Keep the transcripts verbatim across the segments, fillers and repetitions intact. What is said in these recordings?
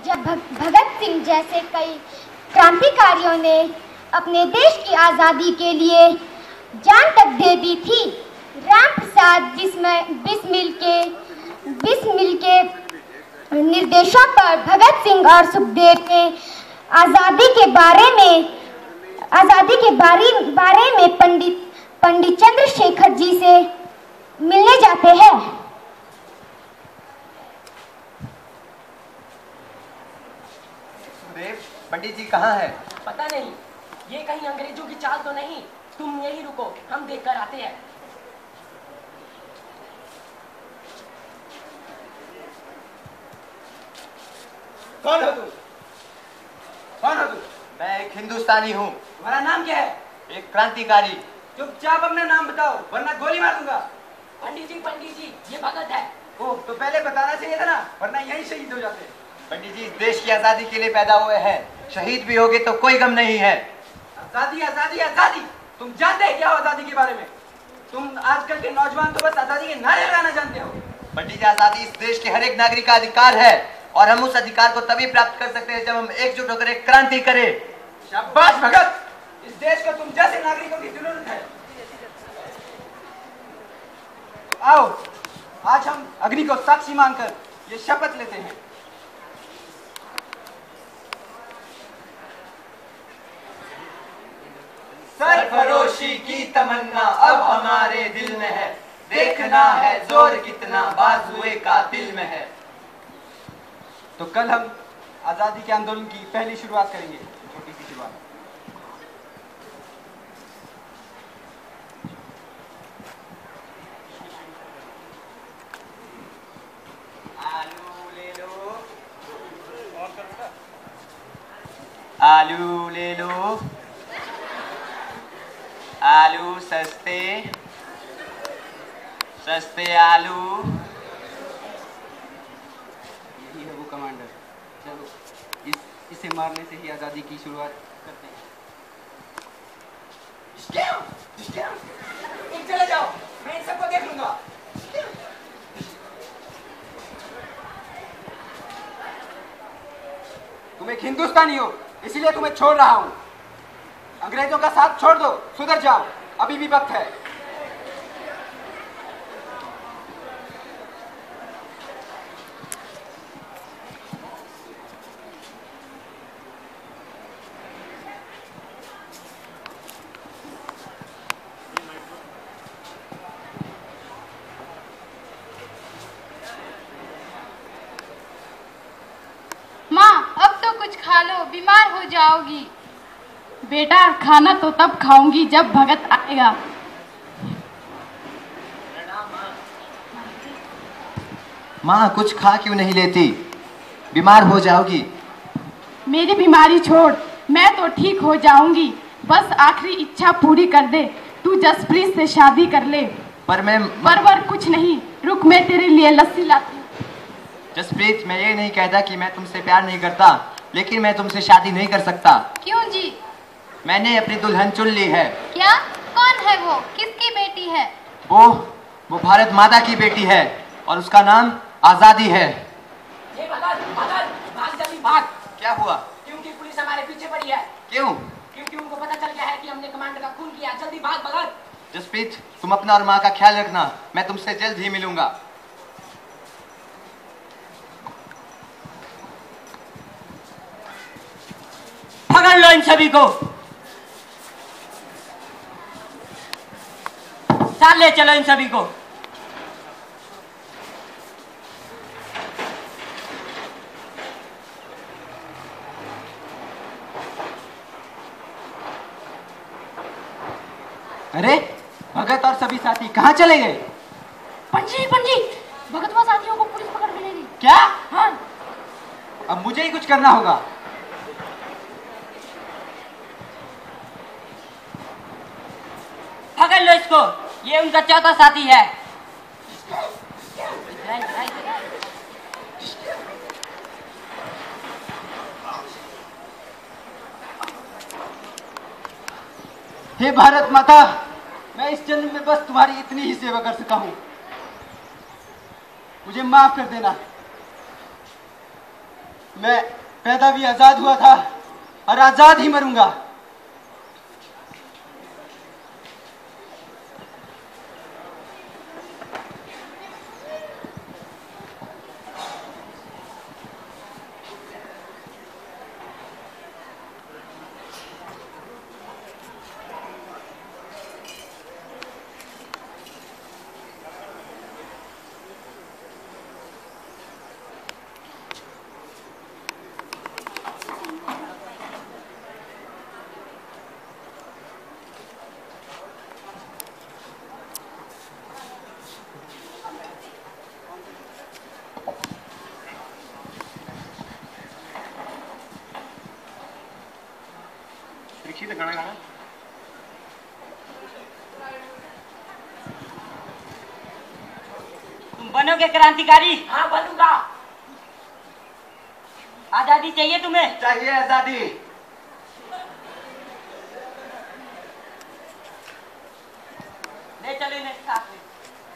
जब भगत सिंह जैसे कई क्रांतिकारियों ने अपने देश की आज़ादी के लिए जान तक दे दी थी, राम प्रसाद बिस्मिल के बिस्मिल के निर्देशों पर भगत सिंह और सुखदेव ने आज़ादी के बारे में आज़ादी के बारे बारे में पंडित पंडित चंद्रशेखर जी से मिलने जाते हैं। सुखदेव, पंडित जी कहाँ है? पता नहीं, ये कहीं अंग्रेजों की चाल तो नहीं। तुम यहीं रुको, हम देख कर आते हैं। कौन हो तुम? कौन हो तुम? मैं एक हिंदुस्तानी हूँ। तुम्हारा नाम क्या है? एक क्रांतिकारी। चुपचाप अपना नाम बताओ वरना गोली मार दूंगा। पंडित जी पंडित जी ये भगत है। ओह, तो पहले बताना चाहिए था ना, वरना यहीं शहीद हो जाते। पंडित जी, देश की आजादी के लिए पैदा हुए हैं, शहीद भी होगे तो कोई गम नहीं है। आजादी आजादी आजादी, तुम जानते हैं क्या हो आजादी के बारे में? तुम आजकल के नौजवान तो बस आजादी के नारे लगाना जानते हो। पंडित जी, आजादी इस देश के हर एक नागरिक का अधिकार है और हम उस अधिकार को तभी प्राप्त कर सकते हैं जब हम एकजुट होकर एक क्रांति करें। शाबाश भगत, इस देश को तुम जैसे नागरिकों की जरूरत है। आओ, आज हम अग्नि को साक्षी मानकर ये शपथ लेते हैं। सरफरोशी की तमन्ना अब हमारे दिल में है, देखना है जोर कितना बाजुए का दिल में है। तो कल हम आजादी के आंदोलन की पहली शुरुआत करेंगे, छोटी सी शुरुआत। आलू ले लो, आलू ले लो, आलू सस्ते सस्ते आलू। यही है वो कमांडर। चलो इस इसे मारने से ही आजादी की शुरुआत करते हैं। तुम चले जाओ, मैं इन सबको देख लूंगा। तुम एक हिंदुस्तानी हो, इसीलिए तुम्हें छोड़ रहा हूं। अंग्रेजों का साथ छोड़ दो, सुधर जाओ, अभी भी वक्त है। माँ, अब तो कुछ खा लो, बीमार हो जाओगी। बेटा, खाना तो तब खाऊंगी जब भगत आएगा। माँ, कुछ खा क्यों नहीं लेती? बीमार हो जाओगी। मेरी बीमारी छोड़, मैं तो ठीक हो जाऊंगी। बस आखिरी इच्छा पूरी कर दे, तू जसप्रीत से शादी कर ले। पर मैं पर वर कुछ नहीं, रुक, मैं तेरे लिए लस्सी लाती हूँ। जसप्रीत, मैं ये नहीं कहता कि मैं तुमसे प्यार नहीं करता, लेकिन मैं तुमसे शादी नहीं कर सकता। क्यों जी? मैंने अपनी दुल्हन चुन ली है। क्या? कौन है वो? किसकी बेटी है? वो वो भारत माता की बेटी है और उसका नाम आजादी है। ये भगत भगत भाग जल्दी भाग। क्या हुआ? क्योंकि पुलिस हमारे पीछे पड़ी है। क्यों? क्योंकि उनको पता चल गया है कि हमने कमांडर का खून किया। जल्दी भाग भगत। जसप्रीत, तुम अपना और माँ का ख्याल रखना, मैं तुमसे जल्द ही मिलूंगा। पकड़ लो इन सभी को, साथ ले चलो इन सभी को। अरे भगत और सभी साथी कहाँ चले गए? पंजी पंजी, भगत व साथियों को पुलिस पकड़ के ले गई। क्या? हाँ। अब मुझे ही कुछ करना होगा। पकड़ लो इसको, ये उनका चौथा साथी है। हे भारत माता, मैं इस जन्म में बस तुम्हारी इतनी ही सेवा कर सका हूं, मुझे माफ कर देना। मैं पैदा भी आजाद हुआ था और आजाद ही मरूंगा। गाना गाना तुम बनोगे क्रांतिकारी? हाँ बनूंगा। आजादी चाहिए तुम्हें? चाहिए आजादी। ले चलो इन्हें साथ में।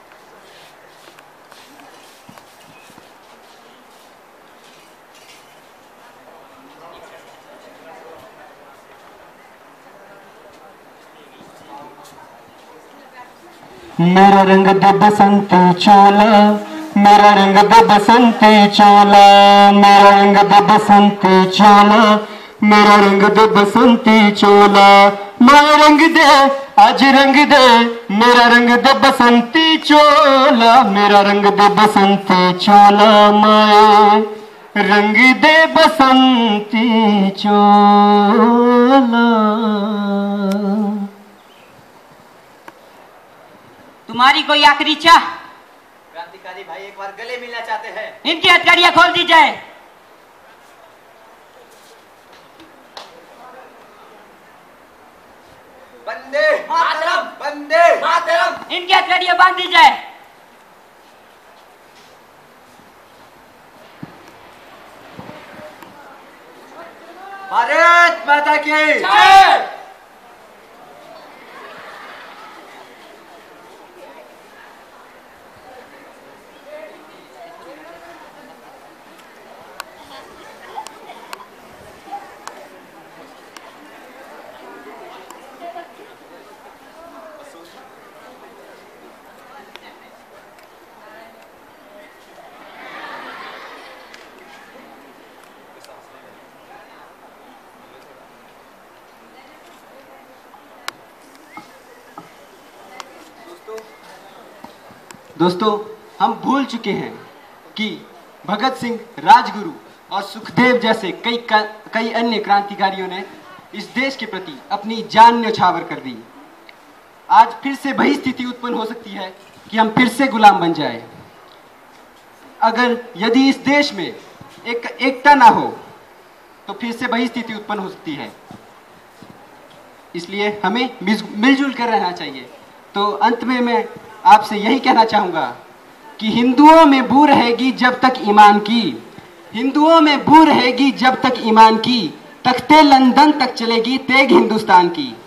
मेरा रंग दे बसंती चोला, मेरा रंग दे बसंती चोला, मेरा रंग दे बसंती चोला, मेरा रंग दे बसंती चोला, मेरा रंग दे आज रंग दे, मेरा रंग दे बसंती चोला, मेरा रंग दे बसंती चोला, माए रंग दे बसंती चोला। तुम्हारी कोई आखिरी इच्छा? क्रांतिकारी भाई एक बार गले मिलना चाहते हैं। इनकी हथकड़ियां खोल दी जाए। वंदे मातरम, वंदे मातरम। इनकी हथकड़ियां बांध दी जाए। भारत माता की जय। दोस्तों, हम भूल चुके हैं कि भगत सिंह, राजगुरु और सुखदेव जैसे कई कई अन्य क्रांतिकारियों ने इस देश के प्रति अपनी जान न्यौछावर कर दी। आज फिर से वही स्थिति उत्पन्न हो सकती है कि हम फिर से गुलाम बन जाए। अगर यदि इस देश में एक एकता ना हो तो फिर से वही स्थिति उत्पन्न हो सकती है। इसलिए हमें मिलजुल कर रहना चाहिए। तो अंत में मैं आपसे यही कहना चाहूंगा कि हिंदुओं में बू रहेगी जब तक ईमान की, हिंदुओं में बू रहेगी जब तक ईमान की, तख्ते लंदन तक चलेगी तेग हिंदुस्तान की।